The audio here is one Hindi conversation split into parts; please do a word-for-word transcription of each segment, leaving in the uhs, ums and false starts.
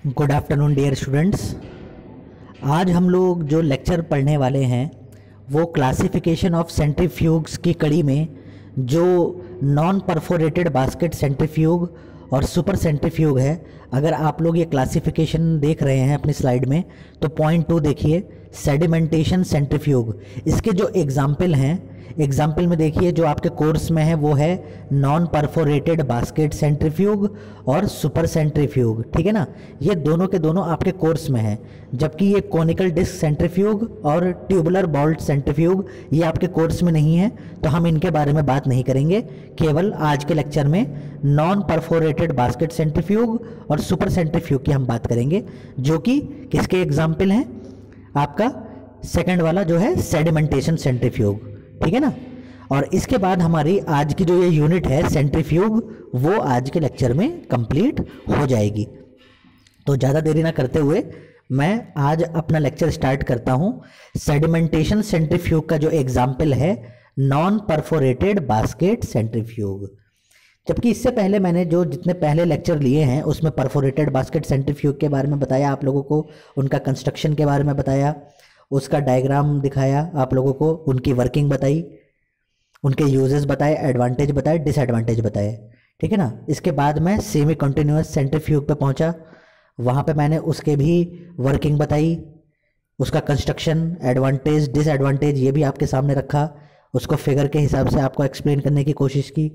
Good afternoon dear students. आज हम लोग जो लेक्चर पढ़ने वाले हैं वो क्लासिफिकेशन ऑफ सेंट्रीफ्यूग्स की कड़ी में जो नॉन परफोरेटेड बास्केट सेंट्रीफ्यूग और सुपर सेंट्रीफ्यूग है। अगर आप लोग ये क्लासिफिकेशन देख रहे हैं अपनी स्लाइड में तो पॉइंट टू देखिए, सेडिमेंटेशन सेंट्रीफ्यूग। इसके जो एग्जाम्पल हैं, एग्जाम्पल में देखिए जो आपके कोर्स में है वो है नॉन परफोरेटेड बास्केट सेंट्रीफ्यूग और सुपर सेंट्रीफ्यूग, ठीक है ना। ये दोनों के दोनों आपके कोर्स में है, जबकि ये कोनिकल डिस्क सेंट्रीफ्यूग और ट्यूबुलर बॉल्ट सेंट्रीफ्यूग ये आपके कोर्स में नहीं है, तो हम इनके बारे में बात नहीं करेंगे। केवल आज के लेक्चर में नॉन परफोरेटेड बास्केट सेंट्रीफ्यूग और सुपर सेंट्रीफ्यूग की हम बात करेंगे, जो कि किसके एग्जाम्पल हैं, आपका सेकंड वाला जो है सेडिमेंटेशन सेंट्रीफ्यूग, ठीक है ना। और इसके बाद हमारी आज की जो ये यूनिट है सेंट्रीफ्यूग, वो आज के लेक्चर में कंप्लीट हो जाएगी। तो ज़्यादा देरी ना करते हुए मैं आज अपना लेक्चर स्टार्ट करता हूँ। सेडिमेंटेशन सेंट्रीफ्यूग का जो एग्जाम्पल है नॉन परफोरेटेड बास्केट सेंट्रीफ्यूग। जबकि इससे पहले मैंने जो जितने पहले लेक्चर लिए हैं उसमें परफोरेटेड बास्केट सेंट्रीफ्यूग के बारे में बताया आप लोगों को, उनका कंस्ट्रक्शन के बारे में बताया, उसका डायग्राम दिखाया आप लोगों को, उनकी वर्किंग बताई, उनके यूजेस बताए, एडवांटेज बताए, डिसएडवांटेज बताए, ठीक है ना। इसके बाद मैं सेमी कंटिन्यूअस सेंट्रीफ्यूग पे पहुंचा, वहाँ पे मैंने उसके भी वर्किंग बताई, उसका कंस्ट्रक्शन, एडवांटेज, डिसएडवांटेज ये भी आपके सामने रखा, उसको फिगर के हिसाब से आपको एक्सप्लेन करने की कोशिश की।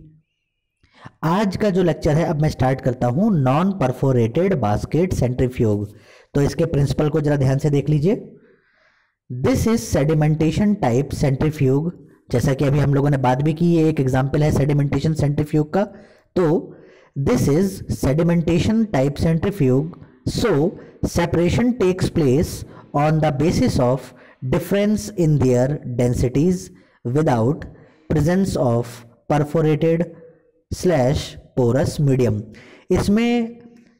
आज का जो लेक्चर है अब मैं स्टार्ट करता हूँ नॉन परफोरेटेड बास्केट सेंट्रीफ्यूग। तो इसके प्रिंसिपल को जरा ध्यान से देख लीजिए। This is sedimentation type centrifuge. जैसा कि अभी हम लोगों ने बात भी की, ये एक एग्जांपल है सेडिमेंटेशन सेंट्रीफ्यूग का। तो this is sedimentation type centrifuge, so separation takes place on the basis of difference in their densities without presence of perforated slash porous medium. इसमें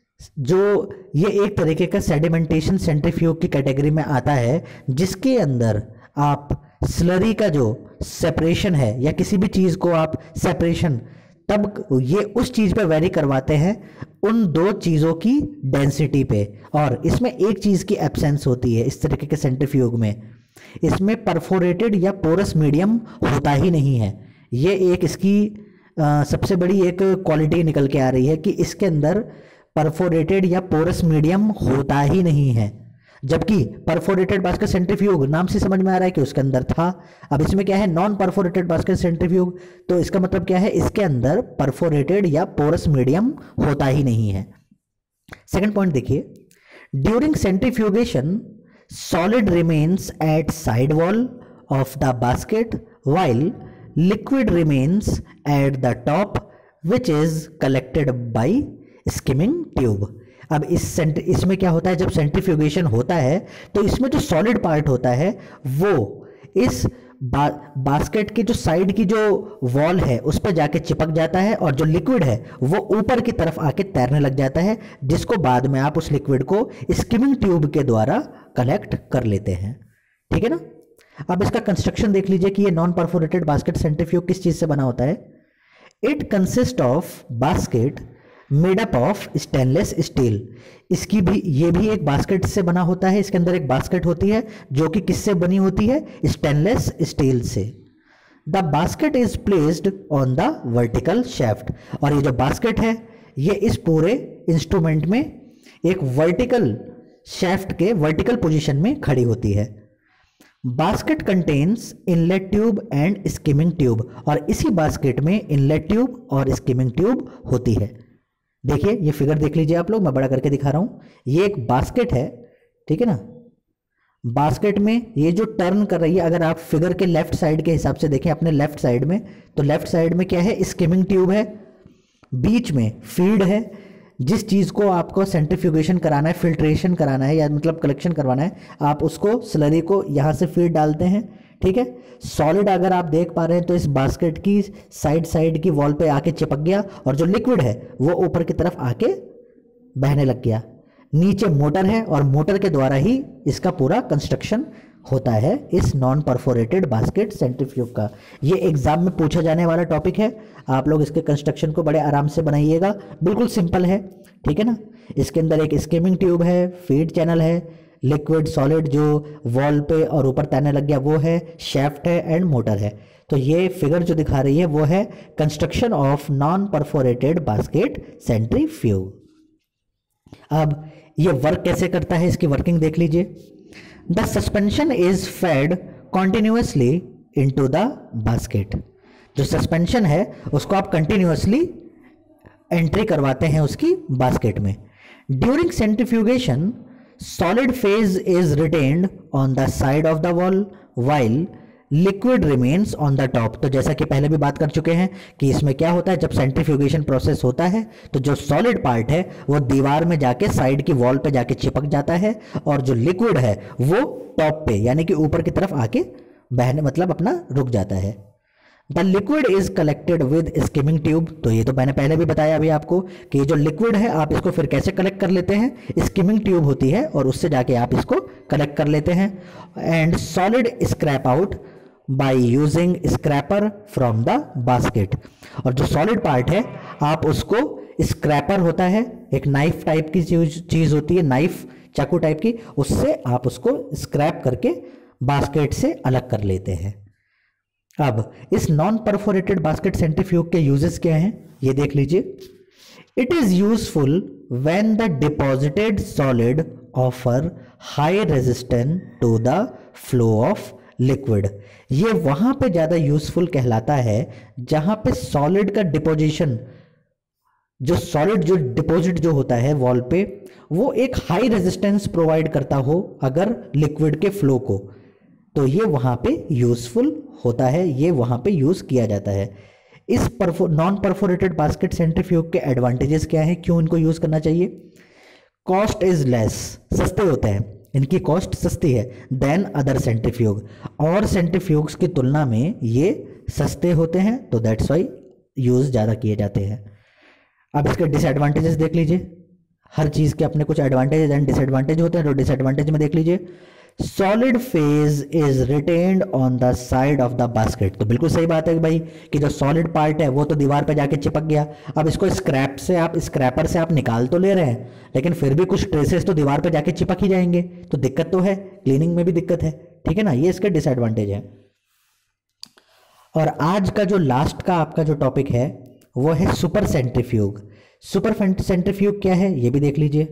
जो ये एक तरीके का सेडिमेंटेशन सेंट्रीफ्यूग की कैटेगरी में आता है, जिसके अंदर आप स्लरी का जो सेपरेशन है या किसी भी चीज़ को आप सेपरेशन, तब ये उस चीज़ पे वेरी करवाते हैं उन दो चीज़ों की डेंसिटी पे, और इसमें एक चीज़ की एब्सेंस होती है इस तरीके के सेंट्रीफ्यूग में। इसमें परफोरेटेड या पोरस मीडियम होता ही नहीं है। ये एक इसकी आ, सबसे बड़ी एक क्वालिटी निकल के आ रही है कि इसके अंदर परफोरेटेड या पोरस मीडियम होता ही नहीं है। जबकि परफोरेटेड बास्केट सेंट्रीफ्यूग नाम से समझ में आ रहा है कि उसके अंदर था। अब इसमें क्या है, नॉन परफोरेटेड बास्केट सेंट्रीफ्यूग, तो इसका मतलब क्या है, इसके अंदर परफोरेटेड या पोरस मीडियम होता ही नहीं है। सेकंड पॉइंट देखिए, during centrifugation solid remains at side wall of the basket while liquid remains at the top which is collected by skimming tube। अब इस सेंट इसमें क्या होता है, जब सेंट्रीफ्यूगेशन होता है तो इसमें जो सॉलिड पार्ट होता है वो इस बा, बास्केट की जो साइड की जो वॉल है उस पर जाके चिपक जाता है, और जो लिक्विड है वो ऊपर की तरफ आके तैरने लग जाता है, जिसको बाद में आप उस लिक्विड को स्किमिंग ट्यूब के द्वारा कलेक्ट कर लेते हैं, ठीक है ना। अब इसका कंस्ट्रक्शन देख लीजिए कि ये नॉन परफोरेटेड बास्केट सेंट्रीफ्यूग किस चीज से बना होता है। It consist of basket made up of stainless steel. इसकी भी ये भी एक बास्केट से बना होता है। इसके अंदर एक बास्केट होती है जो कि किससे बनी होती है, स्टेनलेस स्टील से। The basket is placed on the vertical shaft, और ये जो बास्केट है ये इस पूरे इंस्ट्रूमेंट में एक वर्टिकल शेफ्ट के वर्टिकल पोजीशन में खड़ी होती है। Basket contains inlet tube and skimming tube, और इसी बास्केट में इनलेट ट्यूब और स्किमिंग ट्यूब होती है। देखिए ये फिगर देख लीजिए आप लोग, मैं बड़ा करके दिखा रहा हूं। ये एक बास्केट है, ठीक है ना। बास्केट में ये जो टर्न कर रही है, अगर आप फिगर के लेफ्ट साइड के हिसाब से देखें अपने लेफ्ट साइड में, तो लेफ्ट साइड में क्या है, स्किमिंग ट्यूब है, बीच में फीड है। जिस चीज़ को आपको सेंट्रीफ्यूगेशन कराना है, फिल्ट्रेशन कराना है या मतलब कलेक्शन करवाना है, आप उसको स्लरी को यहाँ से फीड डालते हैं, ठीक है। सॉलिड अगर आप देख पा रहे हैं तो इस बास्केट की साइड साइड की वॉल पे आके चिपक गया, और जो लिक्विड है वो ऊपर की तरफ आके बहने लग गया। नीचे मोटर है और मोटर के द्वारा ही इसका पूरा कंस्ट्रक्शन होता है इस नॉन परफोरेटेड बास्केट सेंट्रीफ्यूग का। ये एग्जाम में पूछा जाने वाला टॉपिक है। आप लोग इसके कंस्ट्रक्शन को बड़े आराम से बनाइएगा, बिल्कुल सिंपल है, ठीक है ना। इसके अंदर एक स्किमिंग ट्यूब है, फीड चैनल है, लिक्विड सॉलिड जो वॉल पे और ऊपर तैरने लग गया वो है, शेफ्ट है एंड मोटर है। तो ये फिगर जो दिखा रही है वो है construction of non perforated basket centrifuge. अब ये वर्क कैसे करता है, इसकी वर्किंग देख लीजिए। The suspension is fed continuously into the basket. जो सस्पेंशन है उसको आप कंटिन्यूसली एंट्री करवाते हैं उसकी बास्केट में। During centrifugation solid phase is retained on the side of the wall while liquid remains on the top। तो जैसा कि पहले भी बात कर चुके हैं कि इसमें क्या होता है, जब सेंट्रीफ्यूगेशन प्रोसेस होता है तो जो सॉलिड पार्ट है वो दीवार में जाके साइड की वॉल पे जाके चिपक जाता है और जो लिक्विड है वो टॉप पे यानी कि ऊपर की तरफ आके बहने मतलब अपना रुक जाता है। The liquid is collected with skimming tube. तो ये तो मैंने पहले भी बताया अभी आपको कि जो लिक्विड है आप इसको फिर कैसे कलेक्ट कर लेते हैं, स्किमिंग ट्यूब होती है और उससे जाके आप इसको कलेक्ट कर लेते हैं। And solid scrap out by using scraper from the basket. और जो सॉलिड पार्ट है आप उसको स्क्रैपर होता है, एक नाइफ टाइप की चीज होती है, नाइफ चाकू टाइप की, उससे आप उसको स्क्रैप करके बास्केट से अलग कर लेते हैं। अब इस नॉन परफोरेटेड बास्केट सेंट्रीफ्यूग के यूजेस क्या हैं ये देख लीजिए। It is useful when the deposited solid offer high resistance to the flow of liquid. ये वहां पे ज्यादा यूजफुल कहलाता है जहां पे सॉलिड का डिपोजिशन, जो सॉलिड जो डिपॉजिट जो होता है वॉल पे, वो एक हाई रेजिस्टेंस प्रोवाइड करता हो अगर लिक्विड के फ्लो को, तो ये वहां पे यूजफुल होता है, ये वहां पे यूज किया जाता है। इस नॉन परफोरेटेड बास्केट सेंट्रीफ्यूग के एडवांटेजेस क्या हैं, क्यों इनको यूज करना चाहिए। कॉस्ट इज लेस, सस्ते होते हैं, इनकी कॉस्ट सस्ती है देन अदर सेंट्रीफ्यूग, और सेंट्रीफ्यूग्स की तुलना में ये सस्ते होते हैं, तो दैट्स वाई यूज ज़्यादा किए जाते हैं। अब इसके डिसएडवांटेजेस देख लीजिए। हर चीज़ के अपने कुछ एडवांटेज एंड डिसएडवांटेज होते हैं, तो डिसएडवांटेज में देख लीजिए solid phase is retained on the side of the basket. तो बिल्कुल सही बात है कि भाई कि जो सॉलिड पार्ट है वो तो दीवार पे जाके चिपक गया, अब इसको स्क्रैप से आप स्क्रैपर से आप निकाल तो ले रहे हैं लेकिन फिर भी कुछ ट्रेसेस तो दीवार पे जाके चिपक ही जाएंगे, तो दिक्कत तो है, क्लीनिंग में भी दिक्कत है, ठीक है ना। ये इसके डिसएडवांटेज है। और आज का जो लास्ट का आपका जो टॉपिक है वो है सुपर सेंट्रीफ्यूग। सुपर सेंट्रीफ्यूग क्या है ये भी देख लीजिए।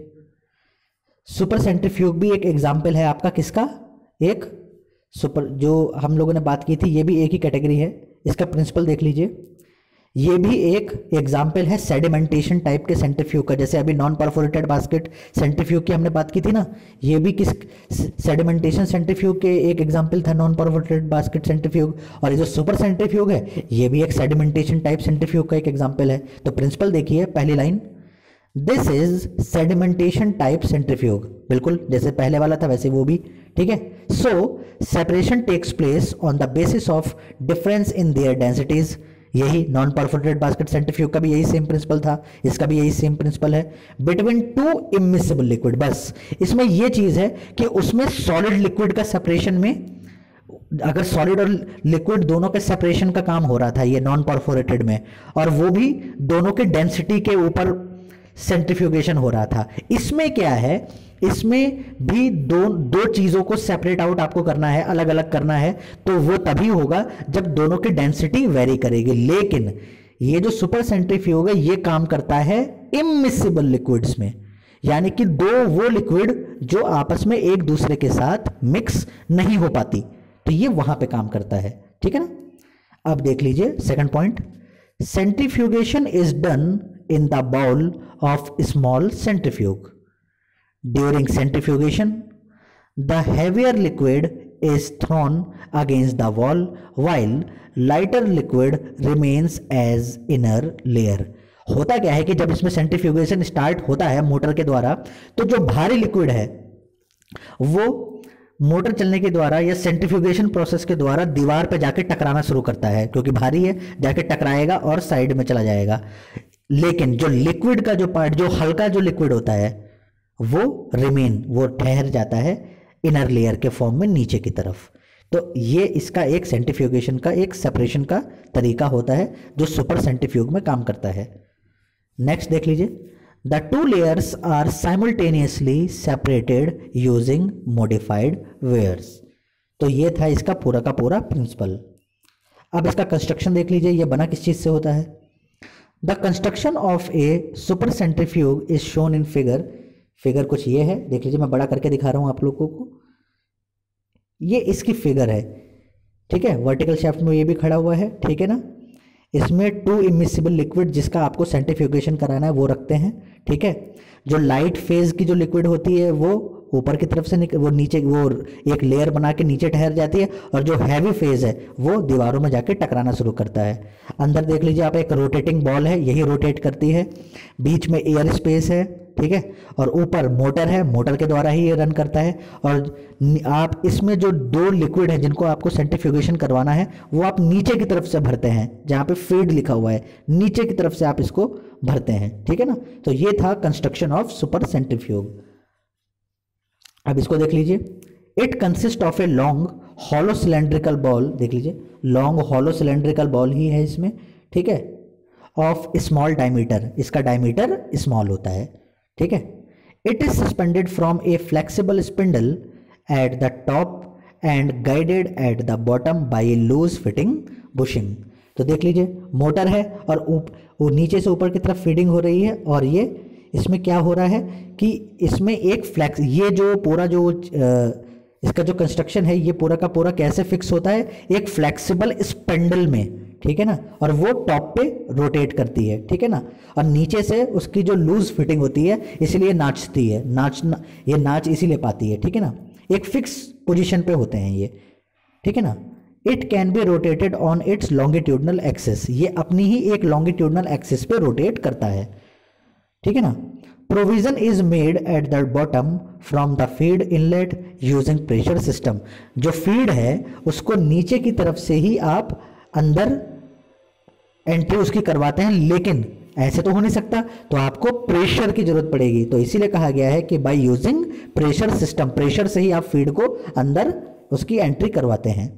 सुपर सेंट्रीफ्यूग भी एक एग्जाम्पल है आपका किसका, एक सुपर जो हम लोगों ने बात की थी, ये भी एक ही कैटेगरी है। इसका प्रिंसिपल देख लीजिए, ये भी एक एग्जाम्पल है सेडिमेंटेशन टाइप के सेंट्रीफ्यूग का। जैसे अभी नॉन परफोरेटेड बास्केट सेंट्रीफ्यूग की हमने बात की थी ना, ये भी किस सेडिमेंटेशन सेंट्रीफ्यूग के एक एग्जाम्पल था, नॉन परफोरेटेड बास्केट सेंट्रीफ्यूग। और ये जो सुपर सेंट्रीफ्यूग है ये भी एक सेडिमेंटेशन टाइप सेंट्रीफ्यूग का एक एग्जाम्पल है। तो प्रिंसिपल देखिए, पहली line, this is sedimentation type centrifuge, बिल्कुल जैसे पहले वाला था वैसे वो भी, ठीक है। So separation takes place on the basis of difference in their densities. यही नॉन परफोरेटेड बास्केट सेंट्रीफ्यूग का भी यही सेम प्रिंसिपल था, इसका भी यही सेम प्रिंसिपल है। बिटवीन टू इमिसिबल लिक्विड, बस इसमें यह चीज है कि उसमें सॉलिड लिक्विड का सेपरेशन में, अगर सॉलिड और लिक्विड दोनों के सेपरेशन का काम हो रहा था ये नॉन परफोरेटेड में, और वो भी दोनों के डेंसिटी के ऊपर सेंट्रीफ्यूगेशन हो रहा था। इसमें क्या है, इसमें भी दो दो चीजों को सेपरेट आउट आपको करना है, अलग अलग करना है, तो वो तभी होगा जब दोनों की डेंसिटी वेरी करेगी। लेकिन ये जो सुपर सेंट्रीफ्यूग है ये काम करता है इमिसिबल लिक्विड्स में, यानी कि दो वो लिक्विड जो आपस में एक दूसरे के साथ मिक्स नहीं हो पाती, तो ये वहां पे काम करता है, ठीक है ना। अब देख लीजिए second point, centrifugation is done in the bowl of small centrifuge. During centrifugation, the heavier liquid is thrown against the wall while lighter liquid remains as inner layer. होता क्या है कि जब इसमें सेंट्रीफ्यूगेशन स्टार्ट होता है मोटर के द्वारा, तो जो भारी लिक्विड है वो मोटर चलने के द्वारा या सेंट्रीफ्यूगेशन प्रोसेस के द्वारा दीवार पे जाके टकराना शुरू करता है, क्योंकि भारी है, जाके टकराएगा और साइड में चला जाएगा। लेकिन जो लिक्विड का जो पार्ट, जो हल्का जो लिक्विड होता है वो रिमेन, वो ठहर जाता है इनर लेयर के फॉर्म में नीचे की तरफ। तो ये इसका एक सेंट्रीफ्यूगेशन का एक सेपरेशन का तरीका होता है जो सुपर सेंट्रीफ्यूग में काम करता है। नेक्स्ट देख लीजिए, the two layers are simultaneously separated using modified weirs. तो ये था इसका पूरा का पूरा प्रिंसिपल। अब इसका कंस्ट्रक्शन देख लीजिए, ये बना किस चीज से होता है। The construction of a super centrifuge is shown in figure. Figure कुछ ये है, देख लीजिए, मैं बड़ा करके दिखा रहा हूं आप लोगों को। ये इसकी फिगर है, ठीक है। वर्टिकल शाफ्ट में ये भी खड़ा हुआ है, ठीक है ना। इसमें टू इमिसिबल लिक्विड जिसका आपको सेंट्रीफ्यूगेशन कराना है वो रखते हैं, ठीक है। जो लाइट फेज की जो लिक्विड होती है वो ऊपर की तरफ से वो नीचे वो एक लेयर बना के नीचे ठहर जाती है, और जो हैवी फेज है वो दीवारों में जाके टकराना शुरू करता है। अंदर देख लीजिए आप, एक रोटेटिंग बॉल है, यही रोटेट करती है। बीच में एयर स्पेस है, ठीक है, और ऊपर मोटर है, मोटर के द्वारा ही ये रन करता है। और आप इसमें जो दो लिक्विड है जिनको आपको सेंट्रीफ्यूगेशन करवाना है वो आप नीचे की तरफ से भरते हैं, जहाँ पे फीड लिखा हुआ है नीचे की तरफ से आप इसको भरते हैं, ठीक है ना। तो ये था कंस्ट्रक्शन ऑफ सुपर सेंट्रीफ्यूग। अब इसको देख लीजिए, it consist of a long hollow cylindrical bowl. देख लीजिए, लॉन्ग हॉलो सिलेंड्रिकल बॉल ही है इसमें, ठीक है, ऑफ स्मॉल डायमीटर। इसका डायमीटर स्मॉल होता है, ठीक है। It is suspended from a flexible spindle at the top end guided at the bottom by a loose fitting bushing. तो देख लीजिए, मोटर है और ऊप, वो नीचे से ऊपर की तरफ फीडिंग हो रही है, और ये इसमें क्या हो रहा है कि इसमें एक फ्लैक्स, ये जो पूरा जो आ, इसका जो कंस्ट्रक्शन है ये पूरा का पूरा कैसे फिक्स होता है, एक फ्लेक्सिबल स्पेंडल में, ठीक है ना। और वो टॉप पे रोटेट करती है, ठीक है ना। और नीचे से उसकी जो लूज फिटिंग होती है इसलिए नाचती है, नाच ये नाच इसीलिए पाती है, ठीक है ना। एक फिक्स पोजीशन पे होते हैं ये, ठीक है ना। It can be rotated on its longitudinal axis. ये अपनी ही एक लॉन्गिट्यूडनल एक्सिस पे रोटेट करता है, ठीक है ना। Provision is made at the bottom from the feed inlet using pressure system. जो फीड है उसको नीचे की तरफ से ही आप अंदर एंट्री उसकी करवाते हैं, लेकिन ऐसे तो हो नहीं सकता, तो आपको प्रेशर की जरूरत पड़ेगी। तो इसीलिए कहा गया है कि by using pressure system, pressure से ही आप फीड को अंदर उसकी एंट्री करवाते हैं।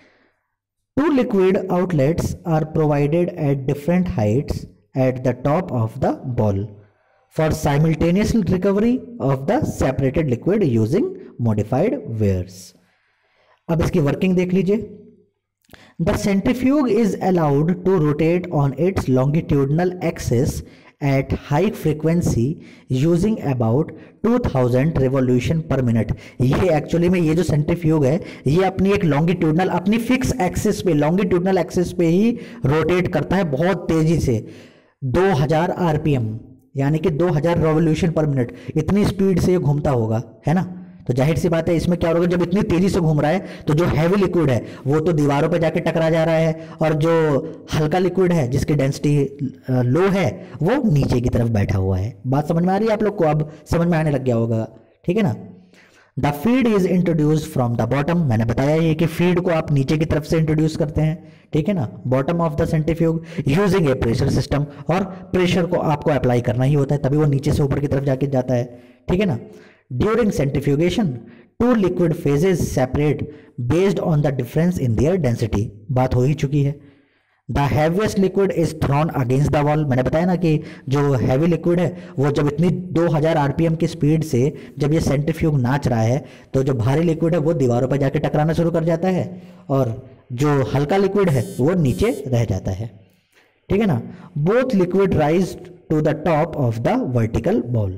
Two liquid outlets are provided at different heights at the top of the bowl for simultaneous recovery of the separated liquid using modified weirs। अब इसकी वर्किंग देख लीजिए। The centrifuge is allowed to rotate on its longitudinal axis at high frequency using about two thousand revolution per minute। ये एक्चुअली में ये जो सेंट्रीफ्यूग है ये अपनी एक लॉन्गिट्यूडनल, अपनी फिक्स एक्सिस पे, लॉन्गिट्यूडनल एक्सिस पे ही रोटेट करता है बहुत तेजी से, दो हज़ार आरपीएम, यानी कि दो हज़ार रेवोल्यूशन पर मिनट, इतनी स्पीड से ये घूमता होगा, है ना। तो जाहिर सी बात है इसमें क्या होगा, जब इतनी तेजी से घूम रहा है तो जो हैवी लिक्विड है वो तो दीवारों पे जाके टकरा जा रहा है, और जो हल्का लिक्विड है जिसकी डेंसिटी लो है वो नीचे की तरफ बैठा हुआ है। बात समझ में आ रही है आप लोग को, अब समझ में आने लग गया होगा, ठीक है ना। The feed is introduce from the bottom. मैंने बताया ये कि फीड को आप नीचे की तरफ से इंट्रोड्यूस करते हैं, ठीक है ना, bottom of the centrifuge using a pressure system. और प्रेशर को आपको अप्लाई करना ही होता है, तभी वो नीचे से ऊपर की तरफ जाके जाता है, ठीक है ना। During centrifugation two liquid phases separate based on the difference in their density. बात हो ही चुकी है। The heaviest liquid is thrown against the wall. मैंने बताया ना कि जो हैवी लिक्विड है वो जब इतनी दो हज़ार आरपीएम की स्पीड से जब ये सेंट्रीफ्यूग नाच रहा है तो जो भारी लिक्विड है वो दीवारों पर जाके टकराना शुरू कर जाता है, और जो हल्का लिक्विड है वो नीचे रह जाता है, ठीक है ना। Both liquid rise to the top of the vertical bowl.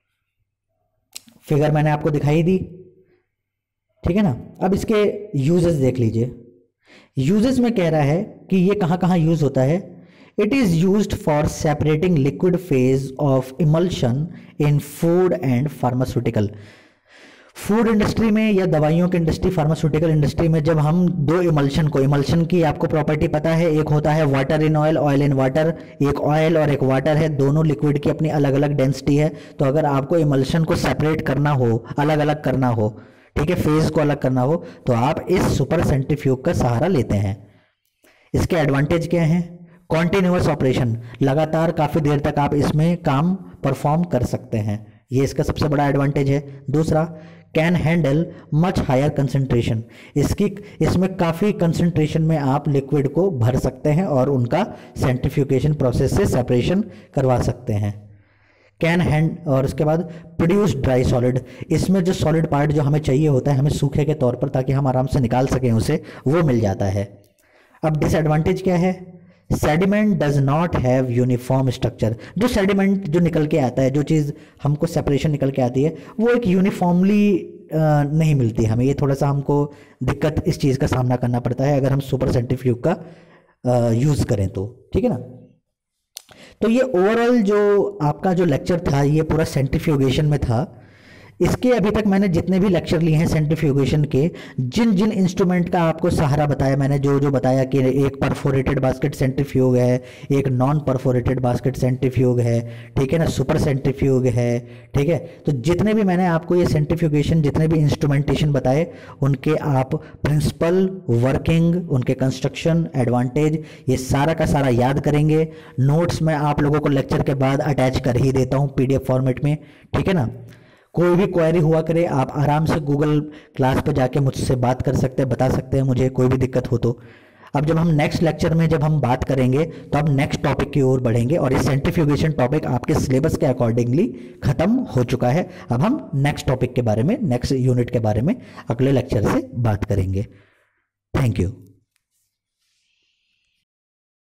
Figure मैंने आपको दिखाई दी, ठीक है ना। अब इसके यूजेस देख लीजिए। यूजेस में कह रहा है कि ये कहाँ कहाँ यूज होता है। It is used for separating liquid phase of emulsion in food and pharmaceutical. Food industry में या दवाइयों की इंडस्ट्री, फार्मास्यूटिकल इंडस्ट्री में जब हम दो इमल्शन को, इमल्शन की आपको प्रॉपर्टी पता है, एक होता है water in oil, oil in water, एक ऑयल और एक वाटर है, दोनों लिक्विड की अपनी अलग अलग डेंसिटी है। तो अगर आपको इमल्शन को सेपरेट करना हो, अलग अलग करना हो, ठीक है, फेज को अलग करना हो, तो आप इस सुपर सेंट्रीफ्यूग का सहारा लेते हैं। इसके एडवांटेज क्या हैं? कॉन्टिन्यूअस ऑपरेशन, लगातार काफ़ी देर तक आप इसमें काम परफॉर्म कर सकते हैं, ये इसका सबसे बड़ा एडवांटेज है। दूसरा, can handle much higher concentration, इसकी इसमें काफ़ी कंसंट्रेशन में आप लिक्विड को भर सकते हैं और उनका सेंट्रीफ्यूगेशन प्रोसेस से सेपरेशन करवा सकते हैं। कैन हैंड और उसके बाद प्रोड्यूस ड्राई सॉलिड, इसमें जो सॉलिड पार्ट जो हमें चाहिए होता है हमें सूखे के तौर पर ताकि हम आराम से निकाल सकें उसे, वो मिल जाता है। अब डिसएडवांटेज क्या है? Sediment does not have uniform structure, जो सेडिमेंट जो निकल के आता है, जो चीज़ हमको सेपरेशन निकल के आती है वो एक यूनिफॉर्मली नहीं मिलती हमें। ये थोड़ा सा हमको दिक्कत इस चीज़ का सामना करना पड़ता है अगर हम सुपर सेंट्रीफ्यूग का यूज़ करें तो, ठीक है ना। तो ये ओवरऑल जो आपका जो लेक्चर था ये पूरा सेंट्रीफ्यूगेशन में था। इसके अभी तक मैंने जितने भी लेक्चर लिए हैं सेंट्रीफ्यूगेशन के, जिन जिन इंस्ट्रूमेंट का आपको सहारा बताया मैंने, जो जो बताया कि एक परफोरेटेड बास्केट सेंट्रीफ्यूग है, एक नॉन परफोरेटेड बास्केट सेंट्रीफ्यूग है, ठीक है ना, सुपर सेंट्रीफ्यूग है, ठीक है। तो जितने भी मैंने आपको ये सेंट्रीफ्यूगेशन जितने भी इंस्ट्रूमेंटेशन बताए उनके आप प्रिंसिपल, वर्किंग, उनके कंस्ट्रक्शन, एडवांटेज, ये सारा का सारा याद करेंगे। नोट्स मैं आप लोगों को लेक्चर के बाद अटैच कर ही देता हूँ पीडीएफ फॉर्मेट में, ठीक है ना। कोई भी क्वेरी हुआ करे आप आराम से गूगल क्लास पर जाके मुझसे बात कर सकते हैं, बता सकते हैं मुझे, कोई भी दिक्कत हो तो। अब जब हम नेक्स्ट लेक्चर में जब हम बात करेंगे तो अब नेक्स्ट टॉपिक की ओर बढ़ेंगे और ये सेंट्रीफ्यूगेशन टॉपिक आपके सिलेबस के अकॉर्डिंगली खत्म हो चुका है। अब हम नेक्स्ट टॉपिक के बारे में, नेक्स्ट यूनिट के बारे में अगले लेक्चर से बात करेंगे। Thank you.